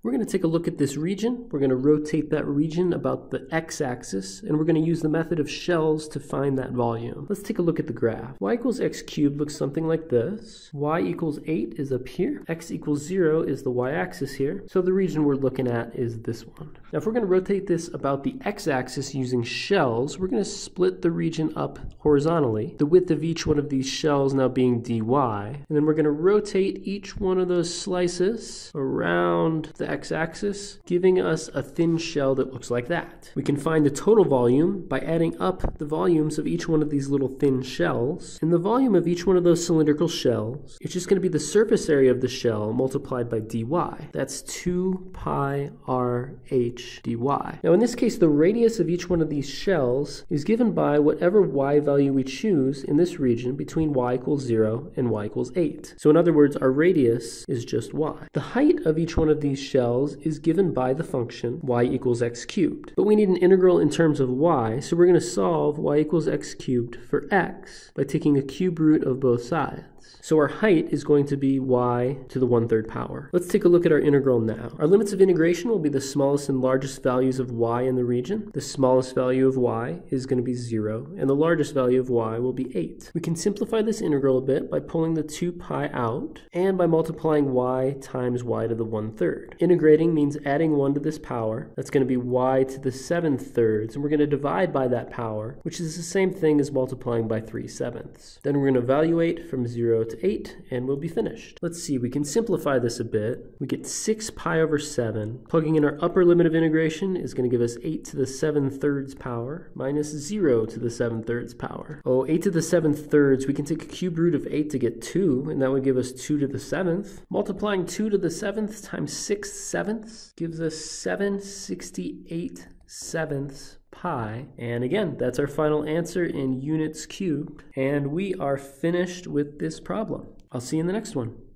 We're going to take a look at this region. We're going to rotate that region about the x-axis, and we're going to use the method of shells to find that volume. Let's take a look at the graph. Y equals x cubed looks something like this. Y equals 8 is up here. X equals 0 is the y-axis here. So the region we're looking at is this one. Now if we're going to rotate this about the x-axis using shells, we're going to split the region up horizontally, the width of each one of these shells now being dy, and then we're going to rotate each one of those slices around the x-axis, giving us a thin shell that looks like that. We can find the total volume by adding up the volumes of each one of these little thin shells, and the volume of each one of those cylindrical shells is just going to be the surface area of the shell multiplied by dy. That's 2 pi r h dy. Now in this case, the radius of each one of these shells is given by whatever y value we choose in this region between y equals 0 and y equals 8. So in other words, our radius is just y. The height of each one of these shells is given by the function y equals x cubed. But we need an integral in terms of y, so we're going to solve y equals x cubed for x by taking a cube root of both sides. So our height is going to be y to the 1/3 power. Let's take a look at our integral now. Our limits of integration will be the smallest and largest values of y in the region. The smallest value of y is going to be 0, and the largest value of y will be 8. We can simplify this integral a bit by pulling the 2 pi out and by multiplying y times y to the 1/3. Integrating means adding 1 to this power. That's going to be y to the 7/3, and we're going to divide by that power, which is the same thing as multiplying by 3/7. Then we're going to evaluate from 0 to 8, and we'll be finished. Let's see, we can simplify this a bit. We get 6 pi over 7. Plugging in our upper limit of integration is going to give us 8 to the 7/3 power minus 0 to the 7/3 power. 8 to the 7/3, we can take a cube root of 8 to get 2, and that would give us 2 to the 7th. Multiplying 2 to the 7th times 6/7 gives us 7/68 pi, and again, that's our final answer in units cubed, and we are finished with this problem. I'll see you in the next one.